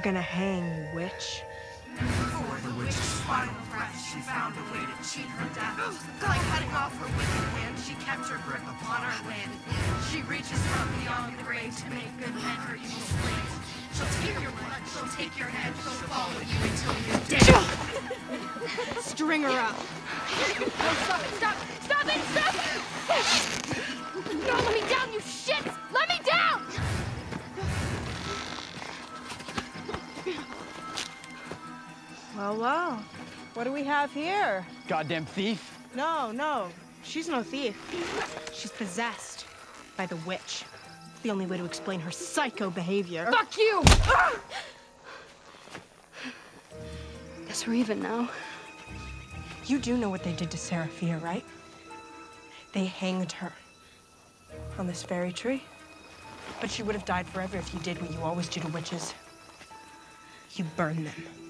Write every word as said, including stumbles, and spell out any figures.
gonna hang, you witch. For the witch's final breath, she found a way to cheat her death. By cutting off her wicked hand, she kept her grip upon our land. She reaches from beyond the grave to make good men her evil slaves. She'll take your blood, she'll take your head, she'll follow you until you're dead. String her up. No, stop it, stop, stop it, stop it! No, let me down, you shits! Let me down! Well, well. What do we have here? Goddamn thief. No, no. She's no thief. She's possessed by the witch. It's the only way to explain her psycho behavior. Fuck you! Guess we're even now. You do know what they did to Seraphia, right? They hanged her on this fairy tree. But she would have died forever if you did what you always do to witches. You burn them.